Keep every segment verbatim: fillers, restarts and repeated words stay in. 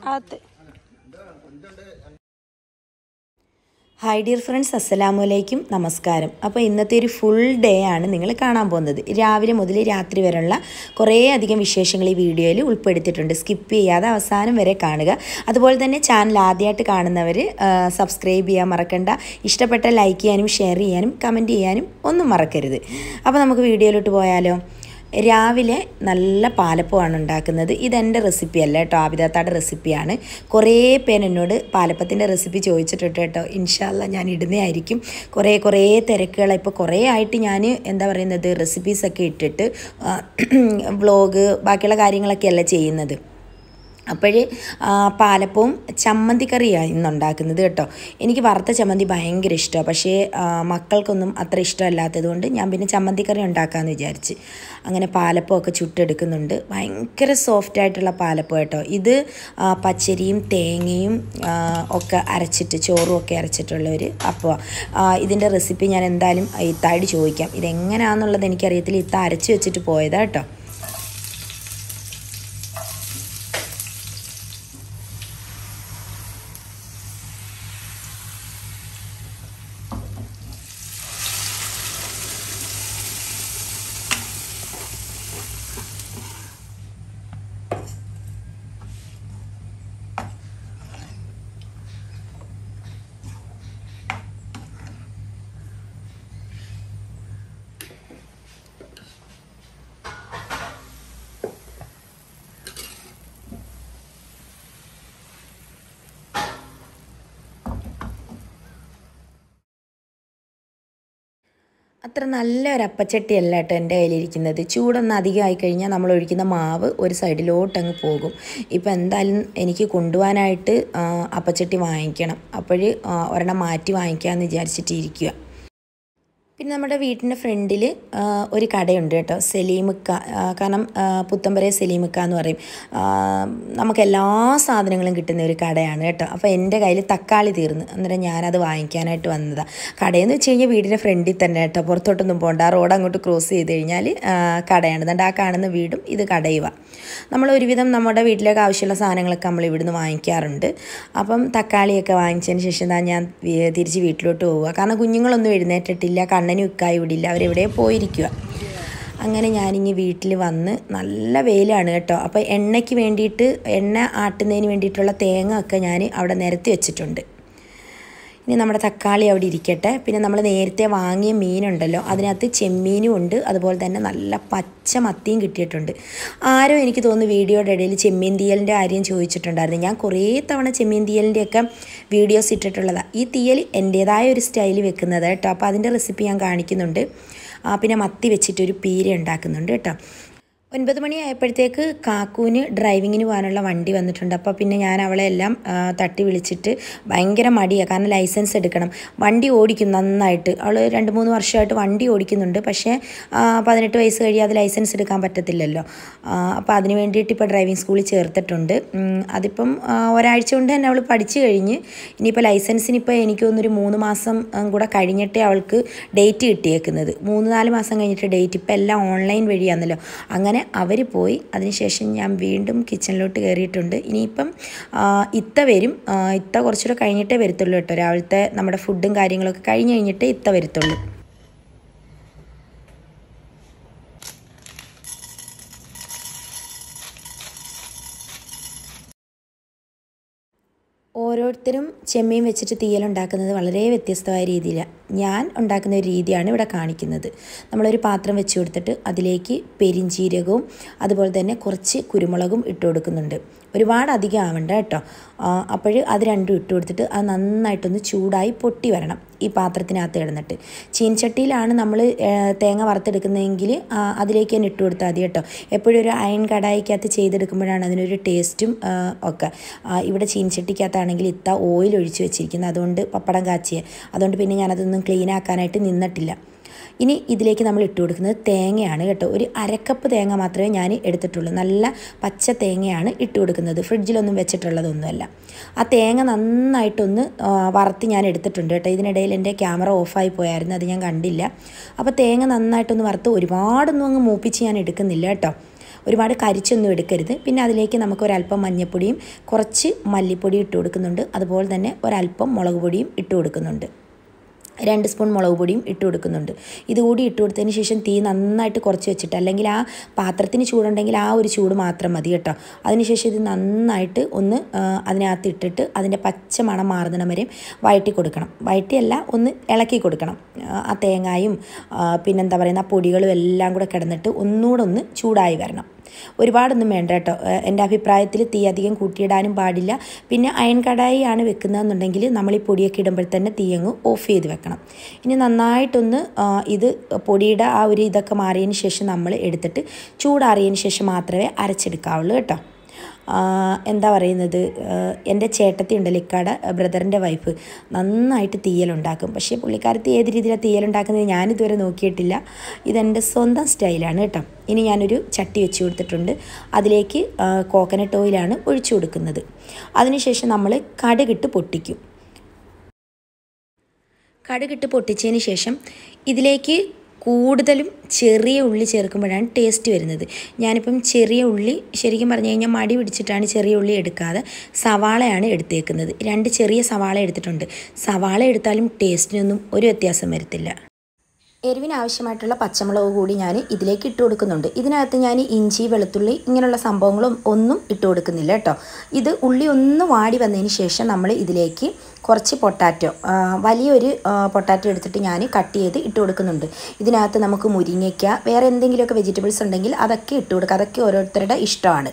ആത്ത് hi dear friends, അസ്സലാമു അലൈക്കും, നമസ്കാരം. അപ്പോൾ ഇന്നത്തെ ഒരു ഫുൾ ഡേ ആണ് നിങ്ങൾ കാണാൻ പോകുന്നത്. രാവിലെ മുതൽ രാത്രി വരെയുള്ള കുറേ അധികം വിശേഷങ്ങൾ ഈ വീഡിയോയിൽ ഉൾപ്പെടുത്തിയിട്ടുണ്ട്. സ്കിപ്പ് ചെയ്യാതെ അവസാനം വരെ കാണുക. അതുപോലെ തന്നെ ചാനൽ ആദ്യമായിട്ട് കാണുന്നവർ സബ്സ്ക്രൈബ് ചെയ്യാൻ മറക്കണ്ട. ഇഷ്ടപ്പെട്ട ലൈക്ക് ചെയ്യാനും ഷെയർ ചെയ്യാനും കമൻറ്റ് ചെയ്യാനും ഒന്നും മറക്കരുത്. അപ്പോൾ നമുക്ക് വീഡിയോയിലോട്ട് പോയാലോ. രാവിലെ നല്ല പാലപ്പമാണ് ഉണ്ടാക്കുന്നത്. ഇതെൻ്റെ റെസിപ്പി അല്ല കേട്ടോ, ആബിദാത്താടെ റെസിപ്പിയാണ്. കുറേ പേര് എന്നോട് പാലപ്പത്തിൻ്റെ റെസിപ്പി ചോദിച്ചിട്ടുണ്ട് കേട്ടോ. ഇൻഷാ അല്ലാ ഞാൻ ഇടുന്നതായിരിക്കും. കുറേ കുറേ തിരക്കുകൾ ഇപ്പോൾ കുറേ ആയിട്ട് ഞാൻ എന്താ പറയുന്നത് റെസിപ്പീസൊക്കെ ഇട്ടിട്ട് വ്ളോഗ് ബാക്കിയുള്ള കാര്യങ്ങളൊക്കെയല്ല ചെയ്യുന്നത്. അപ്പോഴേ പാലപ്പവും ചമ്മന്തിക്കറിയാണ് ഇന്നുണ്ടാക്കുന്നത് കേട്ടോ. എനിക്ക് വറുത്ത ചമ്മന്തി ഭയങ്കര ഇഷ്ടമാണ്, പക്ഷേ മക്കൾക്കൊന്നും അത്ര ഇഷ്ടമല്ലാത്തത് കൊണ്ട് ഞാൻ പിന്നെ ചമ്മന്തിക്കറി ഉണ്ടാക്കാമെന്ന് വിചാരിച്ച് അങ്ങനെ പാലപ്പമൊക്കെ ചുട്ടെടുക്കുന്നുണ്ട്. ഭയങ്കര സോഫ്റ്റായിട്ടുള്ള പാലപ്പം കേട്ടോ. ഇത് പച്ചരിയും തേങ്ങയും ഒക്കെ അരച്ചിട്ട് ചോറും ഒക്കെ അരച്ചിട്ടുള്ള ഒരു അപ്പോൾ ഇതിൻ്റെ റെസിപ്പി ഞാൻ എന്തായാലും ഇത്തായിട്ട് ചോദിക്കാം. ഇതെങ്ങനെയാണെന്നുള്ളത് എനിക്കറിയത്തില്ല. ഇത്ത അരച്ച് വെച്ചിട്ട് പോയതാ കേട്ടോ. അത്ര നല്ലൊരു അപ്പച്ചട്ടിയല്ല കേട്ടോ എൻ്റെ കയ്യിലിരിക്കുന്നത്. ചൂടൊന്ന് അധികമായി കഴിഞ്ഞാൽ നമ്മൾ ഒഴിക്കുന്ന മാവ് ഒരു സൈഡിലോട്ടങ്ങ് പോകും. ഇപ്പോൾ എന്തായാലും എനിക്ക് കൊണ്ടുപോകാനായിട്ട് അപ്പച്ചട്ടി വാങ്ങിക്കണം. അപ്പോൾ ഒരെണ്ണം മാറ്റി വാങ്ങിക്കാമെന്ന് വിചാരിച്ചിട്ടിരിക്കുക. പിന്നെ നമ്മുടെ വീട്ടിൻ്റെ ഫ്രണ്ടിൽ ഒരു കടയുണ്ട് കേട്ടോ, സലീമിക്ക. കാരണം പുത്തമ്പരെ സലീമിക്ക എന്ന് പറയും. നമുക്ക് എല്ലാ സാധനങ്ങളും കിട്ടുന്ന ഒരു കടയാണ് കേട്ടോ. അപ്പോൾ എൻ്റെ കയ്യിൽ തക്കാളി തീർന്നു, അന്നേരം ഞാനത് വാങ്ങിക്കാനായിട്ട് വന്നതാണ്. കടയെന്ന് വെച്ച് കഴിഞ്ഞാൽ വീടിൻ്റെ ഫ്രണ്ടിൽ തന്നെ കേട്ടോ, പുറത്തോട്ടൊന്നും പോകണ്ട. ആ റോഡ് അങ്ങോട്ട് ക്രോസ് ചെയ്ത് കഴിഞ്ഞാൽ കടയാണ്. എന്നിട്ട് ആ കാണുന്ന വീടും ഇത് കടയുക. നമ്മൾ ഒരുവിധം നമ്മുടെ വീട്ടിലേക്ക് ആവശ്യമുള്ള സാധനങ്ങളൊക്കെ നമ്മൾ ഇവിടുന്ന് വാങ്ങിക്കാറുണ്ട്. അപ്പം തക്കാളിയൊക്കെ വാങ്ങിച്ചതിന് ശേഷം താ ഞാൻ തിരിച്ച് വീട്ടിലോട്ട് പോവുക. കാരണം കുഞ്ഞുങ്ങളൊന്നും എഴുന്നേറ്റിട്ടില്ല, കണ്ണനും ഉക്കായി വിടില്ല, അവരെവിടെ പോയിരിക്കുക. അങ്ങനെ ഞാനിങ്ങി വീട്ടിൽ വന്ന് നല്ല വെയിലാണ് കേട്ടോ. അപ്പോൾ എണ്ണയ്ക്ക് വേണ്ടിയിട്ട് എണ്ണ ആട്ടുന്നതിന് വേണ്ടിയിട്ടുള്ള തേങ്ങ ഒക്കെ ഞാൻ അവിടെ നിരത്തി വെച്ചിട്ടുണ്ട്. ഇനി നമ്മുടെ തക്കാളി അവിടെ ഇരിക്കട്ടെ. പിന്നെ നമ്മൾ നേരത്തെ വാങ്ങിയ മീനുണ്ടല്ലോ, അതിനകത്ത് ചെമ്മീനും ഉണ്ട്, അതുപോലെ തന്നെ നല്ല പച്ച മത്തിയും കിട്ടിയിട്ടുണ്ട്. ആരോ എനിക്ക് തോന്നുന്നു വീഡിയോയുടെ ഇടയിൽ ചെമ്മീൻ തീയലിൻ്റെ കാര്യം ചോദിച്ചിട്ടുണ്ടായിരുന്നു. ഞാൻ കുറേ തവണ ചെമ്മീൻ തീയലിൻ്റെയൊക്കെ വീഡിയോസ് ഇട്ടിട്ടുള്ളതാണ്. ഈ തീയൽ എൻ്റേതായ ഒരു സ്റ്റൈലിൽ വെക്കുന്നത് കേട്ടോ. അപ്പോൾ അതിൻ്റെ റെസിപ്പി ഞാൻ കാണിക്കുന്നുണ്ട്. പിന്നെ മത്തി വെച്ചിട്ടൊരു പീര ഉണ്ടാക്കുന്നുണ്ട് കേട്ടോ. ഒൻപത് മണി ആയപ്പോഴത്തേക്ക് കാക്കൂന് ഡ്രൈവിങ്ങിന് പോകാനുള്ള വണ്ടി വന്നിട്ടുണ്ട്. അപ്പോൾ പിന്നെ ഞാൻ അവളെ എല്ലാം തട്ടി വിളിച്ചിട്ട് ഭയങ്കര മടിയാണ്, കാരണം ലൈസൻസ് എടുക്കണം. വണ്ടി ഓടിക്കും നന്നായിട്ട്. അവൾ രണ്ട് മൂന്ന് വർഷമായിട്ട് വണ്ടി ഓടിക്കുന്നുണ്ട്. പക്ഷേ പതിനെട്ട് വയസ്സ് കഴിയാതെ ലൈസൻസ് എടുക്കാൻ പറ്റത്തില്ലല്ലോ. അപ്പോൾ അതിന് വേണ്ടിയിട്ട് ഇപ്പോൾ ഡ്രൈവിംഗ് സ്കൂളിൽ ചേർത്തിട്ടുണ്ട്. അതിപ്പം ഒരാഴ്ച കൊണ്ട് തന്നെ അവൾ പഠിച്ചു കഴിഞ്ഞ് ഇനിയിപ്പോൾ ലൈസൻസിന് ഇപ്പോൾ എനിക്ക് തോന്നുന്നൊരു മൂന്ന് മാസം കൂടെ കഴിഞ്ഞിട്ടേ അവൾക്ക് ഡേറ്റ് കിട്ടിയേക്കുന്നത്. മൂന്ന് നാല് മാസം കഴിഞ്ഞിട്ട് ഡേറ്റ്. ഇപ്പോൾ എല്ലാം ഓൺലൈൻ വഴിയാണല്ലോ. അങ്ങനെ അവർ പോയി. അതിനുശേഷം ഞാൻ വീണ്ടും കിച്ചണിലോട്ട് കയറിയിട്ടുണ്ട്. ഇനിയിപ്പം ഇത്ത വരും. ഇത്ത കുറച്ചുകൂടെ കഴിഞ്ഞിട്ടേ വരത്തുള്ളൂ കേട്ടോ. രാവിലത്തെ നമ്മുടെ ഫുഡും കാര്യങ്ങളൊക്കെ കഴിഞ്ഞ് കഴിഞ്ഞിട്ടേ ഇത്ത വരത്തുള്ളൂ. ഓരോരുത്തരും ചെമ്മീൻ വെച്ചിട്ട് തീയലുണ്ടാക്കുന്നത് വളരെ വ്യത്യസ്തമായ രീതിയിലാണ്. ഞാൻ ഉണ്ടാക്കുന്ന ഒരു രീതിയാണ് ഇവിടെ കാണിക്കുന്നത്. നമ്മളൊരു പാത്രം വെച്ച് കൊടുത്തിട്ട് അതിലേക്ക് പെരിഞ്ചീരകവും അതുപോലെ തന്നെ കുറച്ച് കുരുമുളകും ഇട്ട് കൊടുക്കുന്നുണ്ട്. ഒരുപാട് അധികം ആവണ്ട കേട്ടോ. അപ്പോൾ അത് രണ്ടും ഇട്ട് കൊടുത്തിട്ട് അത് നന്നായിട്ടൊന്ന് ചൂടായി പൊട്ടി വരണം ഈ പാത്രത്തിനകത്ത് കിടന്നിട്ട്. ചീൻചട്ടിയിലാണ് നമ്മൾ തേങ്ങ വറുത്തെടുക്കുന്നതെങ്കിൽ അതിലേക്ക് തന്നെ ഇട്ട് കൊടുത്താൽ മതി കേട്ടോ. എപ്പോഴും ഒരു അയൺ കടായിക്കകത്ത് ചെയ്തെടുക്കുമ്പോഴാണ് അതിനൊരു ടേസ്റ്റും ഒക്കെ. ഇവിടെ ചീൻചട്ടിക്കകത്താണെങ്കിൽ ഇത്ത ഓയിൽ ഒഴിച്ച് വെച്ചിരിക്കുന്നത്, അതുകൊണ്ട് പപ്പടം കാച്ചിയ, അതുകൊണ്ട് പിന്നെ ഞാനതൊന്നും ക്ലീൻ ആക്കാനായിട്ട് നിന്നിട്ടില്ല. ഇനി ഇതിലേക്ക് നമ്മൾ ഇട്ട് കൊടുക്കുന്നത് തേങ്ങയാണ് കേട്ടോ. ഒരു അരക്കപ്പ് തേങ്ങ മാത്രമേ ഞാൻ എടുത്തിട്ടുള്ളൂ. നല്ല പച്ച തേങ്ങയാണ് ഇട്ട് കൊടുക്കുന്നത്. ഫ്രിഡ്ജിലൊന്നും വെച്ചിട്ടുള്ളതൊന്നുമല്ല. ആ തേങ്ങ നന്നായിട്ടൊന്ന് വറുത്ത് ഞാൻ എടുത്തിട്ടുണ്ട് കേട്ടോ. ഇതിനിടയിൽ എൻ്റെ ക്യാമറ ഓഫായി പോയായിരുന്നു, അത് ഞാൻ കണ്ടില്ല. അപ്പോൾ തേങ്ങ നന്നായിട്ടൊന്ന് വറുത്ത് ഒരുപാടൊന്നും അങ്ങ് മൂപ്പിച്ച് ഞാൻ എടുക്കുന്നില്ല കേട്ടോ. ഒരുപാട് കരിച്ചൊന്നും എടുക്കരുത്. പിന്നെ അതിലേക്ക് നമുക്ക് ഒരല്പം മഞ്ഞൾപ്പൊടിയും കുറച്ച് മല്ലിപ്പൊടിയും ഇട്ട് കൊടുക്കുന്നുണ്ട്. അതുപോലെ തന്നെ ഒരല്പം മുളക് പൊടിയും ഇട്ട് കൊടുക്കുന്നുണ്ട്. രണ്ട് സ്പൂൺ മുളക് പൊടിയും ഇട്ട് കൊടുക്കുന്നുണ്ട്. ഇതുകൂടി ഇട്ട് കൊടുത്തതിന് ശേഷം തീ നന്നായിട്ട് കുറച്ച് വെച്ചിട്ട്, അല്ലെങ്കിൽ ആ പാത്രത്തിന് ചൂടുണ്ടെങ്കിൽ ആ ഒരു ചൂട് മാത്രം മതി കേട്ടോ. അതിനുശേഷം ഇത് നന്നായിട്ട് ഒന്ന് അതിനകത്ത് ഇട്ടിട്ട് അതിൻ്റെ പച്ച മണം മാറുന്നിടം വരെ വഴറ്റി കൊടുക്കണം. വഴറ്റിയല്ല, ഒന്ന് ഇളക്കി കൊടുക്കണം. ആ തേങ്ങായും പിന്നെന്താ പറയുന്ന ആ പൊടികളും എല്ലാം കൂടെ കിടന്നിട്ട് ഒന്നുകൂടെ ഒന്ന് ചൂടായി വരണം. ഒരുപാടൊന്നും വേണ്ട കേട്ടോ. എൻ്റെ അഭിപ്രായത്തിൽ തീ അധികം കൂട്ടിയിടാനും പാടില്ല. പിന്നെ അയൺ കടായി ആണ് വെക്കുന്നതെന്നുണ്ടെങ്കിൽ നമ്മൾ ഈ പൊടിയൊക്കെ ഇടുമ്പോൾ തന്നെ തീ അങ്ങ് ഓഫ് ചെയ്ത് വെക്കണം. ഇനി നന്നായിട്ടൊന്ന് ഇത് പൊടിയുടെ ആ ഒരു ഇതൊക്കെ മാറിയതിന് ശേഷം നമ്മൾ എടുത്തിട്ട് ചൂടാറിയതിന് ശേഷം മാത്രമേ അരച്ചെടുക്കാവുള്ളൂ കേട്ടോ. എന്താ പറയുന്നത്, എൻ്റെ ചേട്ടത്തി ഉണ്ടല്ലോ, ഇക്കാടെ ബ്രദറിൻ്റെ വൈഫ്, നന്നായിട്ട് തീയലുണ്ടാക്കും. പക്ഷേ പുള്ളിക്കാരത്തി ഏത് രീതിയിലാണ് തീയലുണ്ടാക്കുന്നത് ഞാനിതുവരെ നോക്കിയിട്ടില്ല. ഇതെൻ്റെ സ്വന്തം സ്റ്റൈലാണ് കേട്ടോ. ഇനി ഞാനൊരു ചട്ടി വെച്ച് കൊടുത്തിട്ടുണ്ട്. അതിലേക്ക് കോക്കനട്ട് ഓയിലാണ് ഒഴിച്ചു കൊടുക്കുന്നത്. അതിനുശേഷം നമ്മൾ കടുകിട്ട് പൊട്ടിക്കും. കടുകിട്ട് പൊട്ടിച്ചതിന് ശേഷം ഇതിലേക്ക് കൂടുതലും ചെറിയ ഉള്ളി ചേർക്കുമ്പോഴാണ് ടേസ്റ്റ് വരുന്നത്. ഞാനിപ്പം ചെറിയ ഉള്ളി ശരിക്കും പറഞ്ഞു കഴിഞ്ഞാൽ മടി പിടിച്ചിട്ടാണ് ചെറിയ ഉള്ളി എടുക്കാതെ സവാളയാണ് എടുത്തേക്കുന്നത്. രണ്ട് ചെറിയ സവാള എടുത്തിട്ടുണ്ട്. സവാള എടുത്താലും ടേസ്റ്റിനൊന്നും ഒരു വ്യത്യാസം വരത്തില്ല. എരിവിന് ആവശ്യമായിട്ടുള്ള പച്ചമുളക് കൂടി ഞാൻ ഇതിലേക്ക് ഇട്ട് കൊടുക്കുന്നുണ്ട്. ഇതിനകത്ത് ഞാൻ ഇഞ്ചി, വെളുത്തുള്ളി ഇങ്ങനെയുള്ള സംഭവങ്ങളും ഒന്നും ഇട്ട് കൊടുക്കുന്നില്ല കേട്ടോ. ഇത് ഉള്ളി ഒന്ന് വാടി വന്നതിന് ശേഷം നമ്മൾ ഇതിലേക്ക് കുറച്ച് പൊട്ടാറ്റോ, വലിയൊരു പൊട്ടാറ്റോ എടുത്തിട്ട് ഞാൻ കട്ട് ചെയ്ത് ഇട്ട് കൊടുക്കുന്നുണ്ട്. ഇതിനകത്ത് നമുക്ക് മുരിങ്ങയ്ക്ക, വേറെ എന്തെങ്കിലുമൊക്കെ വെജിറ്റബിൾസ് ഉണ്ടെങ്കിൽ അതൊക്കെ ഇട്ട് കൊടുക്കുക. അതൊക്കെ ഓരോരുത്തരുടെ ഇഷ്ടമാണ്.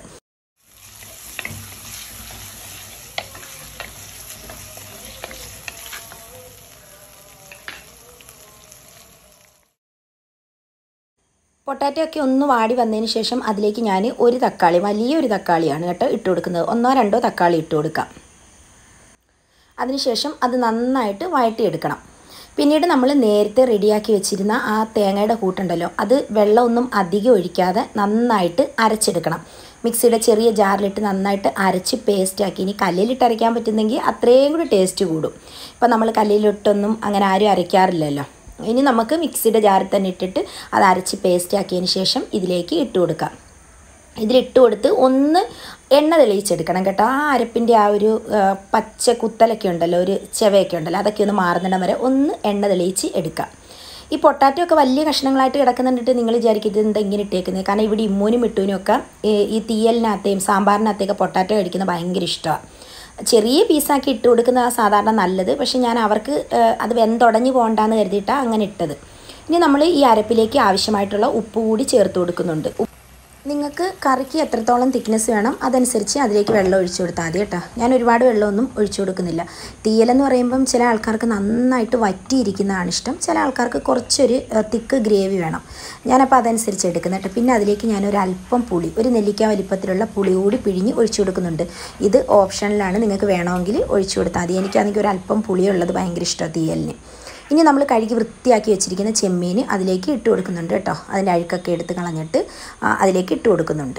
പൊട്ടാറ്റോ ഒക്കെ ഒന്ന് വാടി വന്നതിന് ശേഷം അതിലേക്ക് ഞാൻ ഒരു തക്കാളി, വലിയൊരു തക്കാളിയാണ് കേട്ടോ ഇട്ട് കൊടുക്കുന്നത്. ഒന്നോ രണ്ടോ തക്കാളി ഇട്ട് കൊടുക്കാം. അതിനുശേഷം അത് നന്നായിട്ട് വഴറ്റിയെടുക്കണം. പിന്നീട് നമ്മൾ നേരത്തെ റെഡിയാക്കി വെച്ചിരുന്ന ആ തേങ്ങയുടെ കൂട്ടുണ്ടല്ലോ, അത് വെള്ളമൊന്നും അധികം ഒഴിക്കാതെ നന്നായിട്ട് അരച്ചെടുക്കണം. മിക്സിയുടെ ചെറിയ ജാറിലിട്ട് നന്നായിട്ട് അരച്ച് പേസ്റ്റാക്കി. ഇനി കല്ലിലിട്ട് അരയ്ക്കാൻ പറ്റുന്നെങ്കിൽ അത്രയും കൂടി ടേസ്റ്റ് കൂടും. ഇപ്പം നമ്മൾ കല്ലിലിട്ടൊന്നും അങ്ങനെ ആരും അരയ്ക്കാറില്ലല്ലോ. ഇനി നമുക്ക് മിക്സിയുടെ ജാറിൽ തന്നെ ഇട്ടിട്ട് അത് അരച്ച് പേസ്റ്റ് ആക്കിയതിന് ശേഷം ഇതിലേക്ക് ഇട്ട് കൊടുക്കാം. ഇതിലിട്ട് കൊടുത്ത് ഒന്ന് എണ്ണ തെളിയിച്ചെടുക്കണം കേട്ടോ. ആ അരപ്പിൻ്റെ ആ ഒരു പച്ച കുത്തലൊക്കെ ഉണ്ടല്ലോ, ഒരു ചെവയൊക്കെ ഉണ്ടല്ലോ, അതൊക്കെ ഒന്ന് മാറുന്നിടം വരെ ഒന്ന് എണ്ണ തെളിയിച്ച് എടുക്കാം. ഈ പൊട്ടാറ്റോ ഒക്കെ വലിയ കഷ്ണങ്ങളായിട്ട് കിടക്കുന്നുണ്ടിട്ട് നിങ്ങൾ വിചാരിക്കരുത് എന്താ ഇങ്ങനെ ഇട്ടേക്കുന്നത്. കാരണം ഇവിടെ ഇമ്മൂനും മിട്ടൂനും ഒക്കെ ഈ തീയലിനകത്തെയും സാമ്പാറിനകത്തെയൊക്കെ പൊട്ടാറ്റോ കഴിക്കുന്നത് ഭയങ്കര ഇഷ്ടമാണ്. ചെറിയ പീസാക്കി ഇട്ട് കൊടുക്കുന്നതാണ് സാധാരണ നല്ലത്. പക്ഷേ ഞാൻ അവർക്ക് അത് വെന്തുടഞ്ഞ് പോകണ്ടെന്ന് കരുതിയിട്ടാണ് അങ്ങനെ ഇട്ടത്. ഇനി നമ്മൾ ഈ അരപ്പിലേക്ക് ആവശ്യമായിട്ടുള്ള ഉപ്പ് കൂടി ചേർത്ത് കൊടുക്കുന്നുണ്ട്. നിങ്ങൾക്ക് കറിക്ക് എത്രത്തോളം തിക്നെസ് വേണം അതനുസരിച്ച് അതിലേക്ക് വെള്ളം ഒഴിച്ചു കൊടുത്താൽ മതി കേട്ടോ. ഞാൻ ഒരുപാട് വെള്ളമൊന്നും ഒഴിച്ചു കൊടുക്കുന്നില്ല. തീയലെന്ന് പറയുമ്പം ചില ആൾക്കാർക്ക് നന്നായിട്ട് വറ്റിയിരിക്കുന്നതാണ് ഇഷ്ടം, ചില ആൾക്കാർക്ക് കുറച്ചൊരു തിക്ക് ഗ്രേവി വേണം. ഞാനപ്പോൾ അതനുസരിച്ച് എടുക്കുന്നത് കേട്ടോ. പിന്നെ അതിലേക്ക് ഞാനൊരു അല്പം പുളി, ഒരു നെല്ലിക്ക വലിപ്പത്തിലുള്ള പുളി കൂടി പിഴിഞ്ഞ് ഒഴിച്ചു കൊടുക്കുന്നുണ്ട്. ഇത് ഓപ്ഷനിലാണ്, നിങ്ങൾക്ക് വേണമെങ്കിൽ ഒഴിച്ചു കൊടുത്താൽ മതി. എനിക്കാണെങ്കിൽ ഒരു അല്പം പുളിയുള്ളത് ഭയങ്കര ഇഷ്ടമാണ് തീയലിന്. ഇനി നമ്മൾ കഴുകി വൃത്തിയാക്കി വെച്ചിരിക്കുന്ന ചെമ്മീൻ അതിലേക്ക് ഇട്ട് കൊടുക്കുന്നുണ്ട് കേട്ടോ. അതിൻ്റെ അഴുക്കൊക്കെ എടുത്ത് കളഞ്ഞിട്ട് അതിലേക്ക് ഇട്ട് കൊടുക്കുന്നുണ്ട്.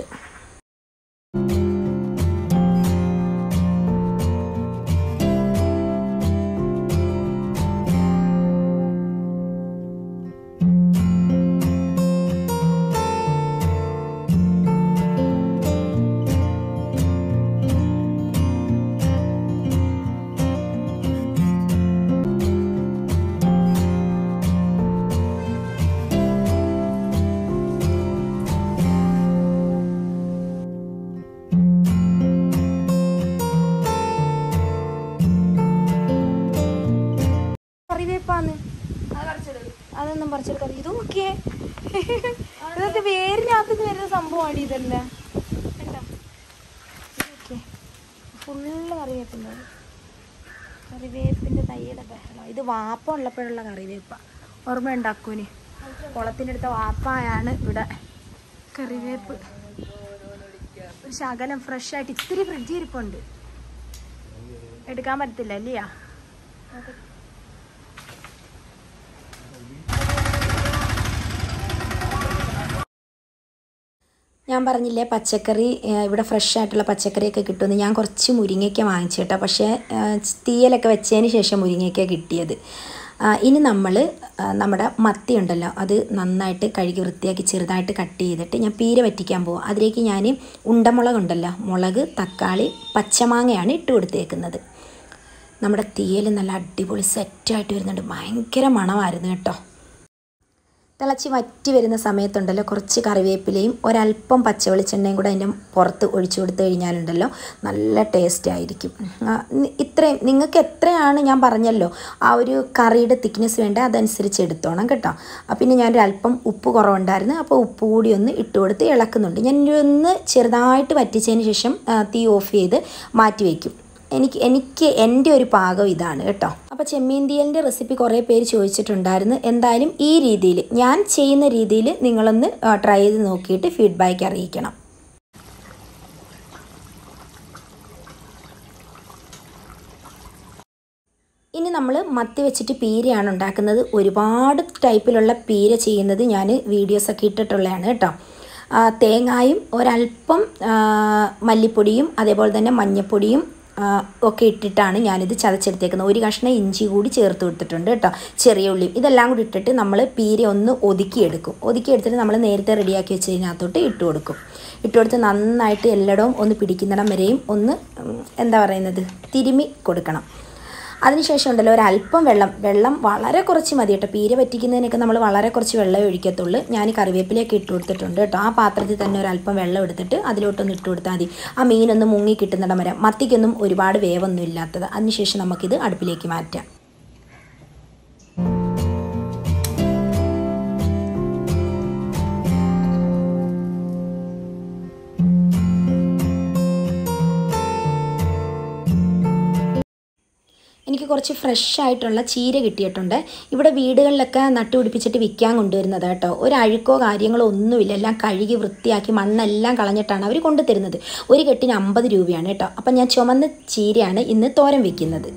അതൊന്നും പറിച്ചെടുക്കാം. ഇത് നോക്കിയേ, ഇതൊക്കെ വേരിനകത്ത് വരുന്ന സംഭവമാണ് ഇതെല്ലാം. ഓക്കെ, ഫുള്ള് കറിവേപ്പിൻ്റെ കറിവേപ്പിൻ്റെ തൈയുടെ ബഹളം. ഇത് വാപ്പ ഉള്ളപ്പോഴുള്ള കറിവേപ്പ ഓർമ്മ ഉണ്ടാക്കൂന്. കുളത്തിൻ്റെ അടുത്ത വാപ്പായാണ് ഇവിടെ കറിവേപ്പ്. ഒരു ശകലം ഫ്രഷായിട്ട് ഇത്തിരി ഫ്രിഡ്ജിൽ ഇരിപ്പുണ്ട്, എടുക്കാൻ പറ്റത്തില്ല അല്ലയാ. ഞാൻ പറഞ്ഞില്ലേ പച്ചക്കറി ഇവിടെ ഫ്രഷ് ആയിട്ടുള്ള പച്ചക്കറിയൊക്കെ കിട്ടുമെന്ന്. ഞാൻ കുറച്ച് മുരിങ്ങയ്ക്ക വാങ്ങിച്ചു കേട്ടോ. പക്ഷേ തീയലൊക്കെ വെച്ചതിന് ശേഷം മുരിങ്ങയ്ക്ക കിട്ടിയത്. ഇനി നമ്മൾ നമ്മുടെ മത്തി ഉണ്ടല്ലോ അത് നന്നായിട്ട് കഴുകി വൃത്തിയാക്കി ചെറുതായിട്ട് കട്ട് ചെയ്തിട്ട് ഞാൻ പീര വറ്റിക്കാൻ പോകും. അതിലേക്ക് ഞാൻ ഉണ്ടമുളക് ഉണ്ടല്ലോ, മുളക്, തക്കാളി, പച്ചമാങ്ങയാണ് ഇട്ട് കൊടുത്തേക്കുന്നത്. നമ്മുടെ തീയൽ നല്ല അടിപൊളി സെറ്റായിട്ട് വരുന്നുണ്ട്. ഭയങ്കര മണമായിരുന്നു കേട്ടോ. തിളച്ച് വറ്റി വരുന്ന സമയത്തുണ്ടല്ലോ കുറച്ച് കറിവേപ്പിലയും ഒരല്പം പച്ച വെളിച്ചെണ്ണയും കൂടെ അതിൻ്റെ പുറത്ത് ഒഴിച്ചു കൊടുത്തു കഴിഞ്ഞാലുണ്ടല്ലോ നല്ല ടേസ്റ്റ് ആയിരിക്കും. ഇത്രയും നിങ്ങൾക്ക് എത്രയാണ് ഞാൻ പറഞ്ഞല്ലോ ആ ഒരു കറിയുടെ തിക്നെസ് വേണ്ട അതനുസരിച്ച് എടുത്തോണം കേട്ടോ. പിന്നെ ഞാനൊരു അല്പം ഉപ്പ് കുറവുണ്ടായിരുന്നു, അപ്പോൾ ഉപ്പ് കൂടി ഒന്ന് ഇട്ട് കൊടുത്ത് ഇളക്കുന്നുണ്ട്. ഞാൻ ഒന്ന് ചെറുതായിട്ട് വറ്റിച്ചതിന് ശേഷം തീ ഓഫ് ചെയ്ത് മാറ്റി വയ്ക്കും. എനിക്ക് എനിക്ക് എൻ്റെ ഒരു പാകം ഇതാണ് കേട്ടോ. അപ്പോൾ ചെമ്മീൻ തീയലിൻ്റെ റെസിപ്പി കുറേ പേര് ചോദിച്ചിട്ടുണ്ടായിരുന്നു. എന്തായാലും ഈ രീതിയിൽ ഞാൻ ചെയ്യുന്ന രീതിയിൽ നിങ്ങളൊന്ന് ട്രൈ ചെയ്ത് നോക്കിയിട്ട് ഫീഡ്ബാക്ക് അറിയിക്കണം. ഇനി നമ്മൾ മത്തി വെച്ചിട്ട് പീരയാണ് ഉണ്ടാക്കുന്നത്. ഒരുപാട് ടൈപ്പിലുള്ള പീര ചെയ്യുന്നത് ഞാൻ വീഡിയോസൊക്കെ ഇട്ടിട്ടുള്ളതാണ് കേട്ടോ. തേങ്ങായും ഒരല്പം മല്ലിപ്പൊടിയും അതേപോലെ തന്നെ മഞ്ഞൾപ്പൊടിയും ഒക്കെ ഇട്ടിട്ടാണ് ഞാനിത് ചതച്ചെടുത്തേക്കുന്നത്. ഒരു കഷ്ണം ഇഞ്ചി കൂടി ചേർത്ത് കൊടുത്തിട്ടുണ്ട് കേട്ടോ, ചെറിയ ഉള്ളിയും. ഇതെല്ലാം കൂടി ഇട്ടിട്ട് നമ്മൾ പീര ഒന്ന് ഒതുക്കിയെടുക്കും. ഒതുക്കിയെടുത്തിട്ട് നമ്മൾ നേരത്തെ റെഡിയാക്കി വെച്ചതിനകത്തോട്ട് ഇട്ട് കൊടുക്കും. ഇട്ട് കൊടുത്ത് നന്നായിട്ട് എല്ലായിടവും ഒന്ന് പിടിക്കുന്നിടം വരെയും ഒന്ന് എന്താ പറയുന്നത് തിരുമ്മി കൊടുക്കണം. അതിനുശേഷം ഉണ്ടല്ലോ ഒരല്പം വെള്ളം വെള്ളം വളരെ കുറച്ച് മതി കേട്ടോ. പീര പറ്റിക്കുന്നതിനൊക്കെ നമ്മൾ വളരെ കുറച്ച് വെള്ളമേ ഒഴിക്കത്തുള്ളൂ. ഞാൻ കറിവേപ്പിലയൊക്കെ ഇട്ട് കൊടുത്തിട്ടുണ്ട് കേട്ടോ. ആ പാത്രത്തിൽ തന്നെ ഒരല്പം വെള്ളം എടുത്തിട്ട് അതിലോട്ടൊന്ന് ഇട്ട് കൊടുത്താൽ മതി. ആ മീനൊന്ന് മുങ്ങി കിട്ടുന്നിടം വരെ. മത്തിക്കൊന്നും ഒരുപാട് വേവൊന്നും ഇല്ലാത്തത്. അതിനുശേഷം നമുക്കിത് അടുപ്പിലേക്ക് മാറ്റാം. എനിക്ക് കുറച്ച് ഫ്രഷ് ആയിട്ടുള്ള ചീര കിട്ടിയിട്ടുണ്ട്. ഇവിടെ വീടുകളിലൊക്കെ നട്ടുപിടിപ്പിച്ചിട്ട് വിൽക്കാൻ കൊണ്ടുവരുന്നത് കേട്ടോ. ഒരു അഴുക്കോ കാര്യങ്ങളോ ഒന്നുമില്ല. എല്ലാം കഴുകി വൃത്തിയാക്കി മണ്ണെല്ലാം കളഞ്ഞിട്ടാണ് അവർ കൊണ്ടുതരുന്നത്. ഒരു കെട്ടിന് അമ്പത് രൂപയാണ് കേട്ടോ. അപ്പം ഞാൻ ചുമന്ന ചീരയാണ് ഇന്ന് തോരൻ വെക്കുന്നത്.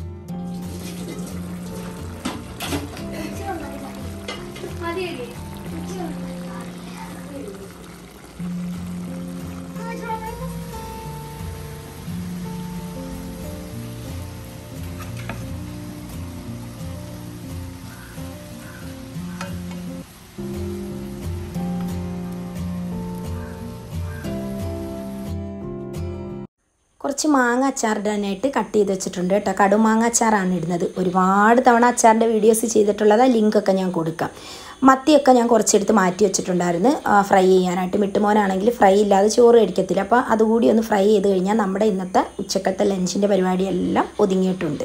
കുറച്ച് മാങ്ങ അച്ചാറിടാനായിട്ട് കട്ട് ചെയ്ത് വെച്ചിട്ടുണ്ട് കേട്ടോ. കടുമാങ്ങ അച്ചാറാണ് ഇടുന്നത്. ഒരുപാട് തവണ അച്ചാറിൻ്റെ വീഡിയോസ് ചെയ്തിട്ടുള്ളത്. ആ ലിങ്കൊക്കെ ഞാൻ കൊടുക്കാം. മത്തിയൊക്കെ ഞാൻ കുറച്ചെടുത്ത് മാറ്റി വെച്ചിട്ടുണ്ടായിരുന്നു ഫ്രൈ ചെയ്യാനായിട്ട്. മിട്ടുമോനാണെങ്കിൽ ഫ്രൈ ഇല്ലാതെ ചോറ് കഴിക്കത്തില്ല. അപ്പോൾ അതുകൂടി ഒന്ന് ഫ്രൈ ചെയ്ത് കഴിഞ്ഞാൽ നമ്മുടെ ഇന്നത്തെ ഉച്ചക്കത്തെ ലഞ്ചിൻ്റെ പരിപാടിയെല്ലാം ഒതുങ്ങിയിട്ടുണ്ട്.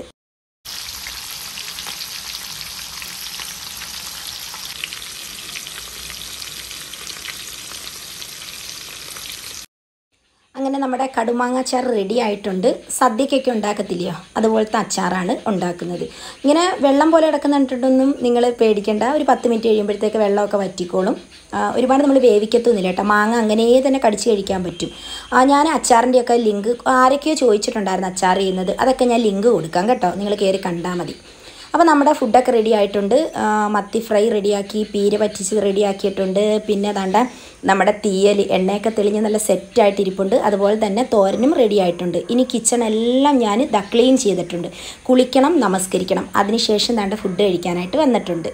അങ്ങനെ നമ്മുടെ കടുമാങ്ങ അച്ചാർ റെഡി ആയിട്ടുണ്ട്. സദ്യക്കൊക്കെ ഉണ്ടാക്കത്തില്ലയോ അതുപോലത്തെ അച്ചാറാണ് ഉണ്ടാക്കുന്നത്. ഇങ്ങനെ വെള്ളം പോലെ കിടക്കുന്നിട്ടൊന്നും നിങ്ങൾ പേടിക്കേണ്ട. ഒരു പത്ത് മിനിറ്റ് കഴിയുമ്പോഴത്തേക്ക് വെള്ളമൊക്കെ വറ്റിക്കോളും. ഒരുപാട് നമ്മൾ വേവിക്കത്തൊന്നുമില്ല കേട്ടോ. മാങ്ങ അങ്ങനെ തന്നെ കടിച്ച് കഴിക്കാൻ പറ്റും. ഞാൻ അച്ചാറിൻ്റെയൊക്കെ ലിങ്ക് ആരൊക്കെയോ ചോദിച്ചിട്ടുണ്ടായിരുന്നു അച്ചാർ ചെയ്യുന്നത്. അതൊക്കെ ഞാൻ ലിങ്ക് കൊടുക്കാം കേട്ടോ, നിങ്ങൾ കയറി കണ്ടാൽ മതി. അപ്പോൾ നമ്മുടെ ഫുഡൊക്കെ റെഡി ആയിട്ടുണ്ട്. മത്തി ഫ്രൈ റെഡിയാക്കി, പീര പറ്റിച്ചത് റെഡിയാക്കിയിട്ടുണ്ട്. പിന്നെ ദാണ്ട നമ്മുടെ തീയൽ എണ്ണയൊക്കെ തെളിഞ്ഞ് നല്ല സെറ്റായിട്ട് ഇരിപ്പുണ്ട്. അതുപോലെ തന്നെ തോരനും റെഡി ആയിട്ടുണ്ട്. ഇനി കിച്ചണെല്ലാം ഞാൻ ദ ക്ലീൻ ചെയ്തിട്ടുണ്ട്. കുളിക്കണം, നമസ്കരിക്കണം. അതിനുശേഷം ദാണ്ട ഫുഡ് കഴിക്കാനായിട്ട് വന്നിട്ടുണ്ട്.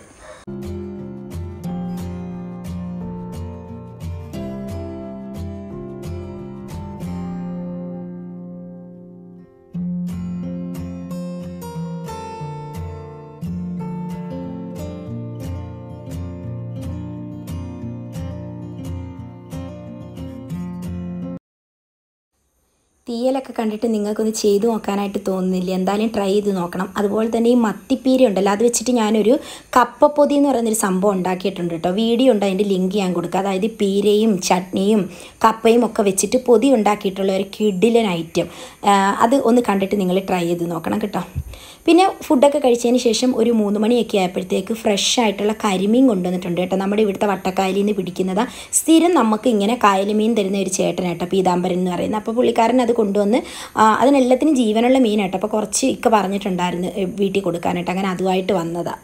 തീയലൊക്കെ കണ്ടിട്ട് നിങ്ങൾക്കൊന്ന് ചെയ്തു നോക്കാനായിട്ട് തോന്നുന്നില്ല? എന്തായാലും ട്രൈ ചെയ്ത് നോക്കണം. അതുപോലെ തന്നെ ഈ മത്തിപ്പീര ഉണ്ടല്ലോ, അത് വെച്ചിട്ട് ഞാനൊരു കപ്പപ്പൊതി എന്ന് പറയുന്നൊരു സംഭവം ഉണ്ടാക്കിയിട്ടുണ്ട് കേട്ടോ. വീഡിയോ ഉണ്ട്, അതിൻ്റെ ലിങ്ക് ഞാൻ കൊടുക്കുക. അതായത് പീരയും ചട്നിയും കപ്പയും ഒക്കെ വെച്ചിട്ട് പൊതി ഉണ്ടാക്കിയിട്ടുള്ള ഒരു കിഡിലൻ ഐറ്റം. അത് ഒന്ന് കണ്ടിട്ട് നിങ്ങൾ ട്രൈ ചെയ്ത് നോക്കണം കേട്ടോ. പിന്നെ ഫുഡൊക്കെ കഴിച്ചതിന് ശേഷം ഒരു മൂന്ന് മണിയൊക്കെ ആയപ്പോഴത്തേക്ക് ഫ്രഷ് ആയിട്ടുള്ള കരിമീൻ കൊണ്ടുവന്നിട്ടുണ്ട് കേട്ടോ. നമ്മുടെ ഇവിടുത്തെ വട്ടക്കായലിൽ നിന്ന് പിടിക്കുന്നതാണ്. സ്ഥിരം നമുക്ക് ഇങ്ങനെ കായലുമീൻ തരുന്ന ഒരു ചേട്ടനാട്ടോ, പീതാംബരൻ എന്ന് പറയുന്നത്. അപ്പോൾ പുള്ളിക്കാരൻ അത് കൊണ്ടുവന്ന് അതിനെല്ലാത്തിനും ജീവനുള്ള മീനാട്ടോ. അപ്പോൾ കുറച്ച് ഇക്ക പറഞ്ഞിട്ടുണ്ടായിരുന്നു വീട്ടിൽ കൊടുക്കാനായിട്ട്. അങ്ങനെ അതുമായിട്ട് വന്നതാണ്.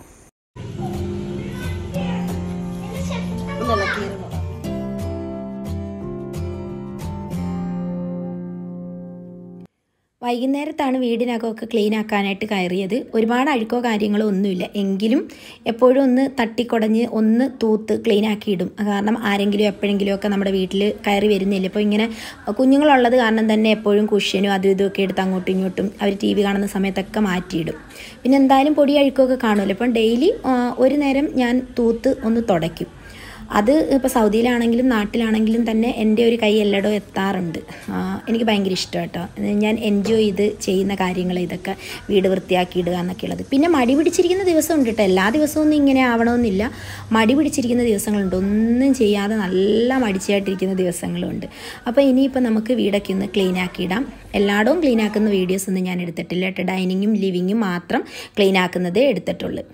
വൈകുന്നേരത്താണ് വീടിനകമൊക്കെ ക്ലീൻ ആക്കാനായിട്ട് കയറിയത്. ഒരുപാട് അഴുക്കോ കാര്യങ്ങളോ ഒന്നുമില്ല, എങ്കിലും എപ്പോഴും ഒന്ന് തട്ടിക്കുടഞ്ഞ് ഒന്ന് തൂത്ത് ക്ലീൻ ആക്കിയിടും. കാരണം ആരെങ്കിലും എപ്പോഴെങ്കിലും ഒക്കെ നമ്മുടെ വീട്ടിൽ കയറി വരുന്നില്ല. ഇപ്പോൾ ഇങ്ങനെ കുഞ്ഞുങ്ങളുള്ളത് കാരണം തന്നെ എപ്പോഴും കുഷ്യനും അതും ഇതുമൊക്കെ എടുത്ത് അങ്ങോട്ടും ഇങ്ങോട്ടും അവർ ടി വി കാണുന്ന സമയത്തൊക്കെ മാറ്റിയിടും. പിന്നെ എന്തായാലും പൊടി അഴുക്കൊക്കെ കാണുമല്ലോ. ഇപ്പം ഡെയിലി ഒരു നേരം ഞാൻ തൂത്ത് ഒന്ന് തുടയ്ക്കും. അത് ഇപ്പോൾ സൗദിയിലാണെങ്കിലും നാട്ടിലാണെങ്കിലും തന്നെ എൻ്റെ ഒരു കൈ എല്ലായിടവും എത്താറുണ്ട്. എനിക്ക് ഭയങ്കര ഇഷ്ടം കേട്ടോ. ഞാൻ എൻജോയ് ചെയ്ത് ചെയ്യുന്ന കാര്യങ്ങൾ ഇതൊക്കെ, വീട് വൃത്തിയാക്കിയിടുക എന്നൊക്കെയുള്ളത്. പിന്നെ മടി പിടിച്ചിരിക്കുന്ന ദിവസമുണ്ട് കേട്ടോ. എല്ലാ ദിവസവും ഒന്നും ഇങ്ങനെ ആവണമെന്നില്ല. മടി പിടിച്ചിരിക്കുന്ന ദിവസങ്ങളുണ്ട്, ഒന്നും ചെയ്യാതെ നല്ല മടിച്ചായിട്ടിരിക്കുന്ന ദിവസങ്ങളുണ്ട്. അപ്പോൾ ഇനിയിപ്പോൾ നമുക്ക് വീടൊക്കെ ഒന്ന് ക്ലീൻ ആക്കിയിടാം. എല്ലായിടവും ക്ലീൻ ആക്കുന്ന വീഡിയോസ് ഒന്നും ഞാൻ എടുത്തിട്ടില്ല കേട്ടോ. ഡൈനിങ്ങും ലിവിങ്ങും മാത്രം ക്ലീൻ ആക്കുന്നതേ എടുത്തിട്ടുള്ളൂ.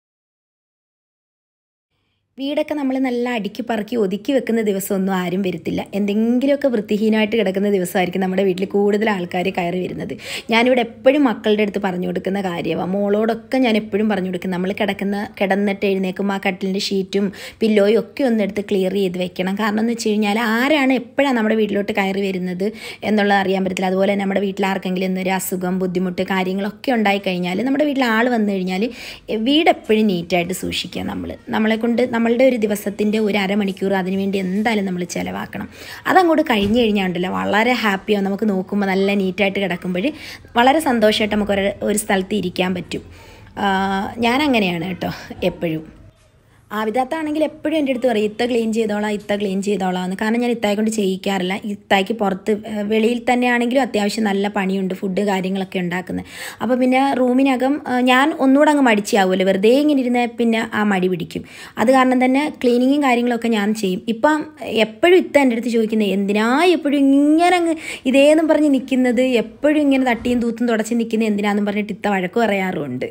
വീടൊക്കെ നമ്മൾ നല്ല അടുക്കി പറക്കി ഒതുക്കി വെക്കുന്ന ദിവസമൊന്നും ആരും വരത്തില്ല. എന്തെങ്കിലുമൊക്കെ വൃത്തിഹീനമായിട്ട് കിടക്കുന്ന ദിവസമായിരിക്കും നമ്മുടെ വീട്ടിൽ കൂടുതൽ ആൾക്കാർ കയറി വരുന്നത്. ഞാനിവിടെ എപ്പോഴും മക്കളുടെ അടുത്ത് പറഞ്ഞു കൊടുക്കുന്ന കാര്യമാണ്. മോളോടൊക്കെ ഞാൻ എപ്പോഴും പറഞ്ഞു കൊടുക്കും, നമ്മൾ കിടക്കുന്ന കിടന്നിട്ട് എഴുന്നേക്കും ആ കട്ടിലിൻ്റെ ഷീറ്റും പില്ലോയും ഒക്കെ ഒന്ന് എടുത്ത് ക്ലിയർ ചെയ്ത് വെക്കണം. കാരണം എന്ന് വെച്ച് കഴിഞ്ഞാൽ ആരാണ് എപ്പോഴാണ് നമ്മുടെ വീട്ടിലോട്ട് കയറി വരുന്നത് എന്നുള്ളത് അറിയാൻ പറ്റത്തില്ല. അതുപോലെ തന്നെ നമ്മുടെ വീട്ടിൽ ആർക്കെങ്കിലും എന്തൊരു അസുഖം ബുദ്ധിമുട്ട് കാര്യങ്ങളൊക്കെ ഉണ്ടായിക്കഴിഞ്ഞാൽ നമ്മുടെ വീട്ടിൽ ആൾ വന്നു കഴിഞ്ഞാൽ വീട് എപ്പോഴും നീറ്റായിട്ട് സൂക്ഷിക്കുക. നമ്മൾ നമ്മളെ കൊണ്ട് നമ്മളുടെ ഒരു ദിവസത്തിൻ്റെ ഒരു അരമണിക്കൂർ അതിനുവേണ്ടി എന്തായാലും നമ്മൾ ചിലവാക്കണം. അതങ്ങോട്ട് കഴിഞ്ഞ് കഴിഞ്ഞാൽ ഉണ്ടല്ലോ വളരെ ഹാപ്പിയാവും. നമുക്ക് നോക്കുമ്പോൾ നല്ല നീറ്റായിട്ട് കിടക്കുമ്പോൾ വളരെ സന്തോഷമായിട്ട് നമുക്ക് ഒരു ഒരു സ്ഥലത്ത് ഇരിക്കാൻ പറ്റും. ഞാൻ അങ്ങനെയാണ് കേട്ടോ എപ്പോഴും. ആവിതാത്താണെങ്കിൽ എപ്പോഴും എൻ്റെ അടുത്ത് പറയും, ഇത്ത ക്ലീൻ ചെയ്തോളാം ഇത്ത ക്ലീൻ ചെയ്തോളാം എന്ന്. കാരണം ഞാൻ ഇത്തായെ കൊണ്ട് ചെയ്യിക്കാറില്ല. ഇത്തായ്ക്ക് പുറത്ത് വെളിയിൽ തന്നെ ആണെങ്കിലും അത്യാവശ്യം നല്ല പണിയുണ്ട്, ഫുഡ് കാര്യങ്ങളൊക്കെ ഉണ്ടാക്കുന്നത്. അപ്പോൾ പിന്നെ റൂമിനകം ഞാൻ ഒന്നുകൂടെ അങ്ങ് മടിച്ചാവുമല്ലോ, വെറുതെ ഇങ്ങനെ ഇരുന്നാൽ പിന്നെ ആ മടി പിടിക്കും. അത് കാരണം തന്നെ ക്ലീനിങ്ങും കാര്യങ്ങളൊക്കെ ഞാൻ ചെയ്യും. ഇപ്പം എപ്പോഴും ഇത്ത എൻ്റെ അടുത്ത് ചോദിക്കുന്നത്, എന്തിനാ എപ്പോഴും ഇങ്ങനെ അങ്ങ് ഇതേന്നും പറഞ്ഞ് നിൽക്കുന്നത്, എപ്പോഴും ഇങ്ങനെ തട്ടിയും തൂത്തും തുടച്ച് നിൽക്കുന്നത് എന്തിനാന്നും പറഞ്ഞിട്ട് ഇത്ത വഴക്ക് പറയാറുമുണ്ട്.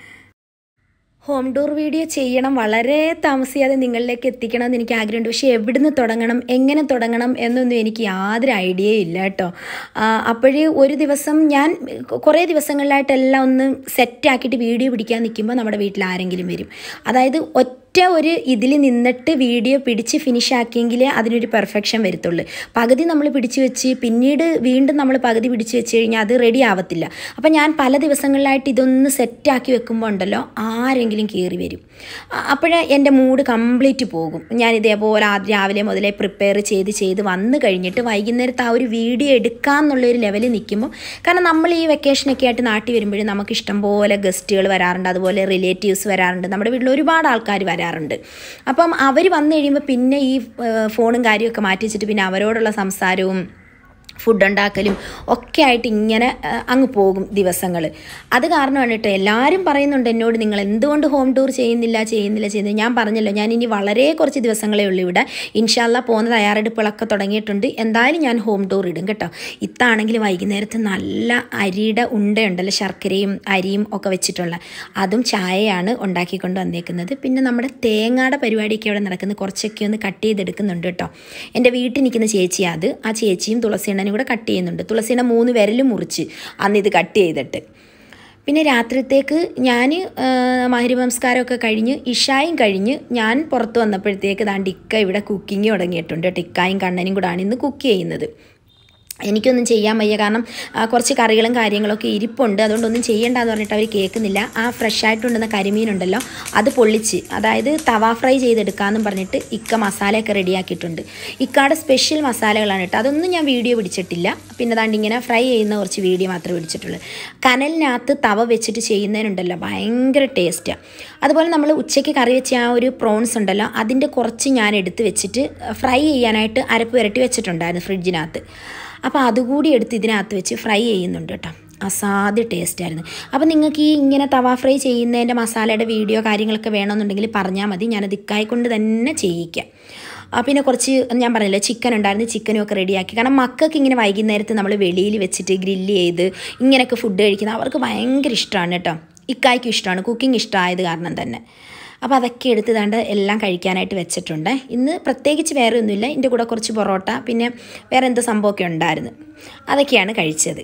ഹോം ടൂർ വീഡിയോ ചെയ്യണം, വളരെ താമസിയാതെ നിങ്ങളിലേക്ക് എത്തിക്കണമെന്ന് എനിക്ക് ആഗ്രഹമുണ്ട്. പക്ഷേ എവിടുന്ന് തുടങ്ങണം എങ്ങനെ തുടങ്ങണം എന്നൊന്നും എനിക്ക് യാതൊരു ഐഡിയയും ഇല്ല കേട്ടോ. അപ്പോഴേ ഒരു ദിവസം ഞാൻ കുറേ ദിവസങ്ങളിലായിട്ടെല്ലാം ഒന്ന് സെറ്റാക്കിയിട്ട് വീഡിയോ പിടിക്കാൻ നിൽക്കുമ്പോൾ നമ്മുടെ വീട്ടിൽ ആരെങ്കിലും വരും. അതായത് ഒറ്റ ഒരു ഇതിൽ നിന്നിട്ട് വീഡിയോ പിടിച്ച് ഫിനിഷ് ആക്കിയെങ്കിലേ അതിനൊരു പെർഫെക്ഷൻ വരത്തുള്ളൂ. പകുതി നമ്മൾ പിടിച്ച് വെച്ച് പിന്നീട് വീണ്ടും നമ്മൾ പകുതി പിടിച്ച് വെച്ച് കഴിഞ്ഞാൽ അത് റെഡി ആവത്തില്ല. അപ്പം ഞാൻ പല ദിവസങ്ങളിലായിട്ട് ഇതൊന്ന് സെറ്റാക്കി വെക്കുമ്പോൾ ഉണ്ടല്ലോ ആരെങ്കിലും കയറി വരും. അപ്പോഴേ എൻ്റെ മൂഡ് കംപ്ലീറ്റ് പോകും. ഞാൻ ഇതേപോലെ ആദ്യം രാവിലെ മുതലേ പ്രിപ്പയർ ചെയ്ത് ചെയ്ത് വന്നു കഴിഞ്ഞിട്ട് വൈകുന്നേരത്ത് ആ ഒരു വീഡിയോ എടുക്കാമെന്നുള്ളൊരു ലെവലിൽ നിൽക്കുമ്പോൾ, കാരണം നമ്മൾ ഈ വെക്കേഷനൊക്കെ ആയിട്ട് നാട്ടിൽ വരുമ്പോഴും നമുക്ക് ഇഷ്ടംപോലെ ഗസ്റ്റുകൾ വരാറുണ്ട്, അതുപോലെ റിലേറ്റീവ്സ് വരാറുണ്ട്, നമ്മുടെ വീട്ടിൽ ഒരുപാട് ആൾക്കാർ വരാറുണ്ട്. അപ്പം അവർ വന്നു കഴിയുമ്പോൾ പിന്നെ ഈ ഫോണും കാര്യമൊക്കെ മാറ്റി വെച്ചിട്ട് പിന്നെ അവരോടുള്ള സംസാരവും ഫുഡ് ഉണ്ടാക്കലും ഒക്കെ ആയിട്ട് ഇങ്ങനെ അങ്ങ് പോകും ദിവസങ്ങൾ. അത് കാരണമാണ് കേട്ടോ എല്ലാവരും പറയുന്നുണ്ട് എന്നോട്, നിങ്ങൾ എന്തുകൊണ്ട് ഹോം ടൂർ ചെയ്യുന്നില്ല ചെയ്യുന്നില്ല ചെയ്യുന്നില്ല ഞാൻ പറഞ്ഞല്ലോ, ഞാൻ ഇനി വളരെ കുറച്ച് ദിവസങ്ങളേ ഉള്ളൂ ഇവിടെ. ഇൻഷാ അല്ലാഹ് പോകുന്ന തയ്യാറെടുപ്പുകളൊക്കെ തുടങ്ങിയിട്ടുണ്ട്. എന്തായാലും ഞാൻ ഹോം ടൂർ ഇടും കേട്ടോ. ഇത്താണെങ്കിൽ വൈകുന്നേരത്ത് നല്ല അരിയുടെ ഉണ്ടയുണ്ടല്ലോ, ശർക്കരയും അരിയും ഒക്കെ വെച്ചിട്ടുള്ള അതും ചായയാണ് ഉണ്ടാക്കിക്കൊണ്ട് വന്നേക്കുന്നത്. പിന്നെ നമ്മുടെ തേങ്ങയുടെ പരിപാടിയൊക്കെ അവിടെ നടക്കുന്നത്, കുറച്ചൊക്കെ ഒന്ന് കട്ട് ചെയ്തെടുക്കുന്നുണ്ട് കേട്ടോ. എൻ്റെ വീട്ടിൽ നിൽക്കുന്ന ചേച്ചിയാണ് അത്. ആ ചേച്ചിയും തുളസിയണ്ണനും കൂടെ കട്ട് ചെയ്യുന്നുണ്ട്. തുളസിയുടെ മൂന്ന് വിരലും മുറിച്ച് അന്ന് ഇത് കട്ട് ചെയ്തിട്ട്. പിന്നെ രാത്രിത്തേക്ക് ഞാൻ മഗ്‌രിബ് നമസ്കാരമൊക്കെ കഴിഞ്ഞ് ഇഷായും കഴിഞ്ഞ് ഞാൻ പുറത്ത് വന്നപ്പോഴത്തേക്ക് ദാണ്ട് ഇക്ക ഇവിടെ കുക്കിങ് തുടങ്ങിയിട്ടുണ്ട് കേട്ടോ. ഇക്കായും കണ്ണനും കൂടാണ് ഇന്ന് കുക്ക് ചെയ്യുന്നത്. എനിക്കൊന്നും ചെയ്യാൻ വയ്യ, കാരണം കുറച്ച് കറികളും കാര്യങ്ങളൊക്കെ ഇരിപ്പുണ്ട്, അതുകൊണ്ടൊന്നും ചെയ്യേണ്ടെന്ന് പറഞ്ഞിട്ട് അവർ കേൾക്കുന്നില്ല. ആ ഫ്രഷ് ആയിട്ടുണ്ടെന്ന കരിമീനുണ്ടല്ലോ അത് പൊള്ളിച്ച്, അതായത് തവ ഫ്രൈ ചെയ്തെടുക്കാമെന്നും പറഞ്ഞിട്ട് ഇക്ക മസാലയൊക്കെ റെഡിയാക്കിയിട്ടുണ്ട്. ഇക്കയുടെ സ്പെഷ്യൽ മസാലകളാണ് കേട്ടോ. അതൊന്നും ഞാൻ വീഡിയോ പിടിച്ചിട്ടില്ല. പിന്നെ ദാണ്ട് ഇങ്ങനെ ഫ്രൈ ചെയ്യുന്ന കുറച്ച് വീഡിയോ മാത്രമേ പിടിച്ചിട്ടുള്ളൂ. കനലിനകത്ത് തവ വെച്ചിട്ട് ചെയ്യുന്നതിനുണ്ടല്ലോ ഭയങ്കര ടേസ്റ്റാണ്. അതുപോലെ നമ്മൾ ഉച്ചയ്ക്ക് കറി വെച്ച ആ ഒരു പ്രോൺസ് ഉണ്ടല്ലോ അതിൻ്റെ കുറച്ച് ഞാൻ എടുത്ത് വെച്ചിട്ട് ഫ്രൈ ചെയ്യാനായിട്ട് അരപ്പ് പുരട്ടി വെച്ചിട്ടുണ്ടായിരുന്നു ഫ്രിഡ്ജിനകത്ത്. അപ്പോൾ അതുകൂടി എടുത്ത് ഇതിനകത്ത് വെച്ച് ഫ്രൈ ചെയ്യുന്നുണ്ട് കേട്ടോ. അസാധ്യ ടേസ്റ്റായിരുന്നു. അപ്പോൾ നിങ്ങൾക്ക് ഈ ഇങ്ങനെ തവ ഫ്രൈ ചെയ്യുന്നതിൻ്റെ മസാലയുടെ വീഡിയോ കാര്യങ്ങളൊക്കെ വേണമെന്നുണ്ടെങ്കിൽ പറഞ്ഞാൽ മതി, ഞാനത് ഇക്കായിക്കൊണ്ട് തന്നെ ചെയ്യിക്കാം. പിന്നെ കുറച്ച് ഞാൻ പറഞ്ഞില്ലേ ചിക്കൻ ഉണ്ടായിരുന്നു, ചിക്കനും ഒക്കെ റെഡിയാക്കി. കാരണം മക്കൾക്ക് ഇങ്ങനെ വൈകുന്നേരത്ത് നമ്മൾ വെളിയിൽ വെച്ചിട്ട് ഗ്രില്ല് ചെയ്ത് ഇങ്ങനെയൊക്കെ ഫുഡ് കഴിക്കുന്നത് അവർക്ക് ഭയങ്കര ഇഷ്ടമാണ് കേട്ടോ. ഇക്കായ്ക്കും ഇഷ്ടമാണ്, കുക്കിംഗ് ഇഷ്ടമായത് കാരണം തന്നെ. അപ്പോൾ അതൊക്കെ എടുത്ത് ദാണ്ട് എല്ലാം കഴിക്കാനായിട്ട് വെച്ചിട്ടുണ്ട്. ഇന്ന് പ്രത്യേകിച്ച് വേറെ ഒന്നുമില്ല. ഇതിൻ്റെ കൂടെ കുറച്ച് പൊറോട്ട പിന്നെ വേറെ എന്തോ സംഭവമൊക്കെ ഉണ്ടായിരുന്നു, അതൊക്കെയാണ് കഴിച്ചത്.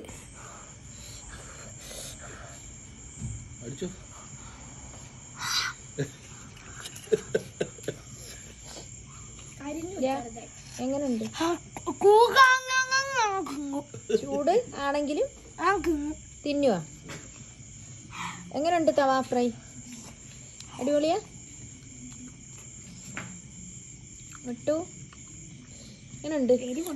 എങ്ങനെയുണ്ട്? ചൂട് ആണെങ്കിലും തിന്നുവാ? എങ്ങനെയുണ്ട് തവ ഫ്രൈ? അടിപൊളിയാ? വിട്ടു എങ്ങനെയുണ്ട്?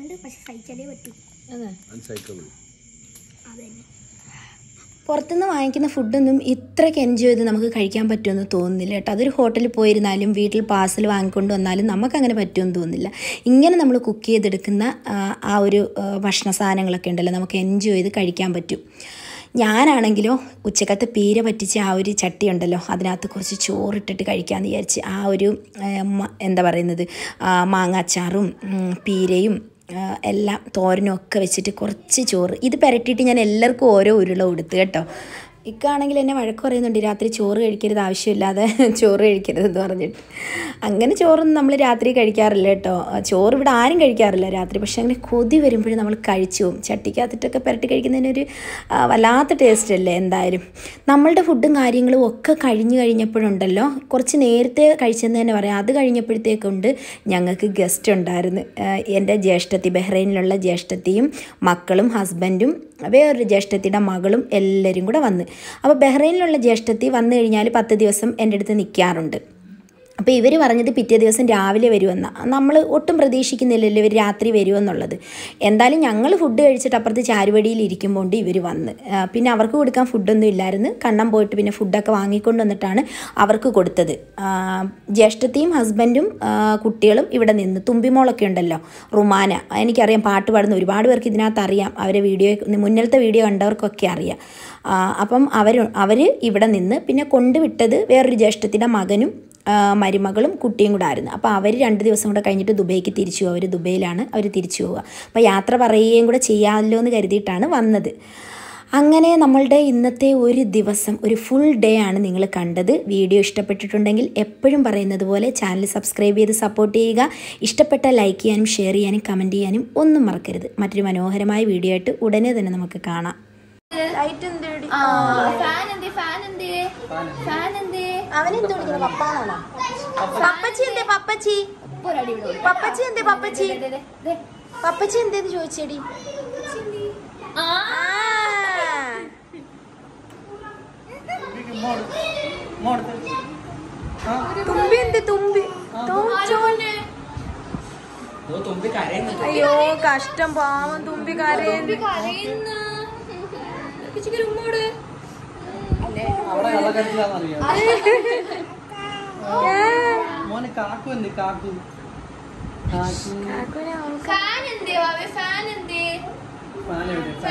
പുറത്തുനിന്ന് വാങ്ങിക്കുന്ന ഫുഡൊന്നും ഇത്രയ്ക്ക് എൻജോയ് ചെയ്ത് നമുക്ക് കഴിക്കാൻ പറ്റുമെന്ന് തോന്നുന്നില്ല കേട്ടോ. അതൊരു ഹോട്ടലിൽ പോയിരുന്നാലും വീട്ടിൽ പാർസൽ വാങ്ങിക്കൊണ്ട് വന്നാലും നമുക്കങ്ങനെ പറ്റുമെന്ന് തോന്നുന്നില്ല. ഇങ്ങനെ നമ്മൾ കുക്ക് ചെയ്തെടുക്കുന്ന ആ ഒരു ഭക്ഷണ സാധനങ്ങളൊക്കെ ഉണ്ടല്ലോ, നമുക്ക് എൻജോയ് ചെയ്ത് കഴിക്കാൻ പറ്റും. ഞാനാണെങ്കിലോ ഉച്ചക്കത്തെ പീര പറ്റിച്ച ആ ഒരു ചട്ടി ഉണ്ടല്ലോ, അതിനകത്ത് കുറച്ച് ചോറിട്ടിട്ട് കഴിക്കാമെന്ന് വിചാരിച്ച് ആ ഒരു എന്താ പറയുന്നത് മാങ്ങാച്ചാറും പീരയും എല്ലാം തോരനും ഒക്കെ വെച്ചിട്ട് കുറച്ച് ചോറ് ഇത് പുരട്ടിയിട്ട് ഞാൻ എല്ലാവർക്കും ഓരോ ഉരുള കൊടുത്തു കേട്ടോ. ഇക്കാണെങ്കിൽ എന്നെ വഴക്ക് പറയുന്നുണ്ട്, രാത്രി ചോറ് കഴിക്കരുത്, ആവശ്യമില്ലാതെ ചോറ് കഴിക്കരുതെന്ന് പറഞ്ഞിട്ട്. അങ്ങനെ ചോറൊന്നും നമ്മൾ രാത്രി കഴിക്കാറില്ല കേട്ടോ. ചോറ് ഇവിടെ ആരും കഴിക്കാറില്ല രാത്രി. പക്ഷേ അങ്ങനെ കൊതി വരുമ്പോഴും നമ്മൾ കഴിച്ചു പോകും. ചട്ടിക്കകത്തിട്ടൊക്കെ പുരട്ടി കഴിക്കുന്നതിനൊരു വല്ലാത്ത ടേസ്റ്റ് അല്ലേ. എന്തായാലും നമ്മളുടെ ഫുഡും കാര്യങ്ങളും ഒക്കെ കഴിഞ്ഞ് കഴിഞ്ഞപ്പോഴുണ്ടല്ലോ, കുറച്ച് നേരത്തെ കഴിച്ചെന്ന് തന്നെ പറയാം. അത് കഴിഞ്ഞപ്പോഴത്തേക്കുണ്ട് ഞങ്ങൾക്ക് ഗസ്റ്റ് ഉണ്ടായിരുന്നു. എൻ്റെ ജ്യേഷ്ഠത്തി, ബഹ്റൈനിലുള്ള ജ്യേഷ്ഠത്തിയും മക്കളും ഹസ്ബൻഡും വേറൊരു ജ്യേഷ്ഠത്തിയുടെ മകളും എല്ലാവരും കൂടെ വന്ന്. അപ്പോൾ ബഹ്റൈനിലുള്ള ജ്യേഷ്ഠത്തി വന്നു കഴിഞ്ഞാൽ പത്ത് ദിവസം എൻ്റെ അടുത്ത് നിൽക്കാറുണ്ട്. അപ്പോൾ ഇവർ പറഞ്ഞത് പിറ്റേ ദിവസം രാവിലെ വരുമെന്നാണ്. നമ്മൾ ഒട്ടും പ്രതീക്ഷിക്കുന്നില്ലല്ലോ ഇവർ രാത്രി വരുമെന്നുള്ളത്. എന്തായാലും ഞങ്ങൾ ഫുഡ് കഴിച്ചിട്ട് അപ്പുറത്ത് ചാരുവടിയിൽ ഇരിക്കുമ്പോൾ ഉണ്ട് ഇവർ വന്ന്. പിന്നെ അവർക്ക് കൊടുക്കാൻ ഫുഡൊന്നും ഇല്ലായിരുന്നു. കണ്ണം പോയിട്ട് പിന്നെ ഫുഡൊക്കെ വാങ്ങിക്കൊണ്ട് വന്നിട്ടാണ് അവർക്ക് കൊടുത്തത്. ജ്യേഷ്ഠത്തിയും ഹസ്ബൻഡും കുട്ടികളും ഇവിടെ നിന്ന്. തുമ്പിമോളൊക്കെ ഉണ്ടല്ലോ, റുമാന, എനിക്കറിയാം, പാട്ട് പാടുന്ന ഒരുപാട് പേർക്ക് ഇതിനകത്ത് അറിയാം. അവരെ വീഡിയോ മുന്നിലത്തെ വീഡിയോ കണ്ടവർക്കൊക്കെ അറിയാം. അപ്പം അവർ അവർ ഇവിടെ നിന്ന്. പിന്നെ കൊണ്ടുവിട്ടത് വേറൊരു ജ്യേഷ്ഠത്തിൻ്റെ മകനും മരുമകളും കുട്ടിയും കൂടെ ആയിരുന്നു. അപ്പോൾ അവർ രണ്ട് ദിവസം കൂടെ കഴിഞ്ഞിട്ട് ദുബൈക്ക് തിരിച്ചു പോകുക. അവർ ദുബൈയിലാണ്, അവർ തിരിച്ചു പോവുക. അപ്പോൾ യാത്ര പറയുകയും കൂടെ ചെയ്യാമല്ലോ എന്ന് കരുതിയിട്ടാണ് വന്നത്. അങ്ങനെ നമ്മളുടെ ഇന്നത്തെ ഒരു ദിവസം, ഒരു ഫുൾ ഡേ ആണ് നിങ്ങൾ കണ്ടത്. വീഡിയോ ഇഷ്ടപ്പെട്ടിട്ടുണ്ടെങ്കിൽ എപ്പോഴും പറയുന്നത് പോലെ ചാനൽ സബ്സ്ക്രൈബ് ചെയ്ത് സപ്പോർട്ട് ചെയ്യുക. ഇഷ്ടപ്പെട്ട ലൈക്ക് ചെയ്യാനും ഷെയർ ചെയ്യാനും കമൻറ്റ് ചെയ്യാനും ഒന്നും മറക്കരുത്. മറ്റൊരു മനോഹരമായ വീഡിയോ ആയിട്ട് ഉടനെ തന്നെ നമുക്ക് കാണാം. അവനെന്ത് വിളിക്കുന്നത്? പപ്പാന്നാണോ? പപ്പച്ചി എന്തേ? പപ്പച്ചി പപ്പച്ചി എന്തേ? പപ്പച്ചി പപ്പച്ചി എന്തേന്ന് ചോദിച്ചേടി. തുമ്പി എന്ത്? തുമ്പി അയ്യോ കഷ്ടം, പാവം തുമ്പി കരയുന്നു. മോനെ കാക്കു എന്ത്? കാക്കു ഫാൻ എന്തേ? ഫാൻ എന്തേ?